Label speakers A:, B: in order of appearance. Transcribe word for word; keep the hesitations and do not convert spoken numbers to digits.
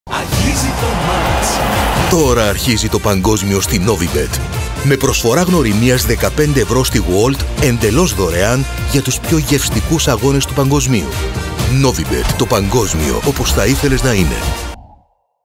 A: Αρχίζει το μάτς.
B: Τώρα αρχίζει το παγκόσμιο στη Novibet. Με προσφορά γνωριμίας δεκαπέντε ευρώ στη World εντελώς δωρεάν για τους πιο γευστικούς αγώνες του παγκοσμίου. Novibet, το παγκόσμιο όπως θα ήθελες να είναι.